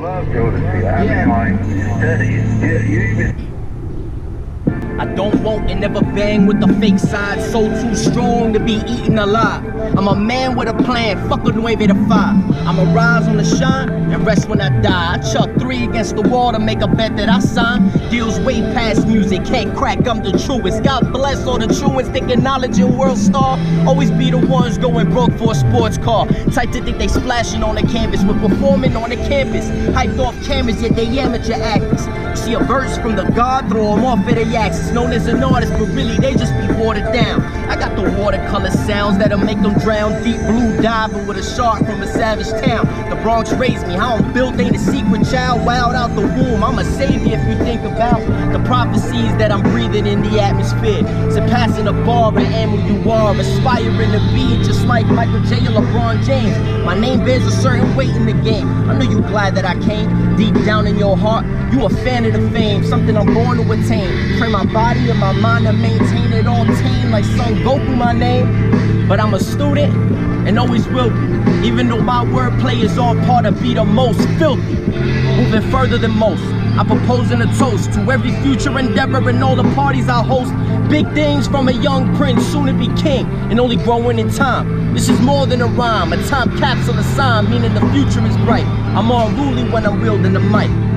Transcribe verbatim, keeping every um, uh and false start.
love Jodeci. I mean, like, steady. You, you even... I don't want and never bang with the fake side. So too strong to be eaten alive. I'm a man with a plan, fuck a nueve to five. I'ma rise on the shine and rest when I die. I chuck three against the wall to make a bet that I sign. Deals way past music, headcrack, I'm the truest. God bless all the truants thinking knowledge in WorldStar. Always be the ones going broke for a sports car. Type to think they splashing on the canvas, we're performing on the campus. Hyped off cameras, yet they amateur actors. See a verse from the God, throw them off at the axis. Known as an artist, but really they just be watered down. I got the watercolor sounds that'll make them drown. Deep blue diving with a shark from a savage town. The Bronx raised me, how I'm built ain't a secret child. Wild out the womb, I'm a savior if you think about the prophecies that I'm breathing in the atmosphere. Surpassing a bar, an animal you are. Aspiring to be just like Michael J or LeBron James. My name bears a certain weight in the game. I know you glad that I came. Deep down in your heart, you a fan of the fame. Something I'm born to attain. Train my body and my mind to maintain it all tame like Son Goku my name. But I'm a student and always will be. Even though my wordplay is all part of be the most filthy. Moving further than most. I'm proposing a toast to every future endeavor and all the parties I host. Big things from a young prince, soon to be king, and only growing in time. This is more than a rhyme, a time capsule, a sign, meaning the future is bright. I'm unruly when I'm wielding the mic.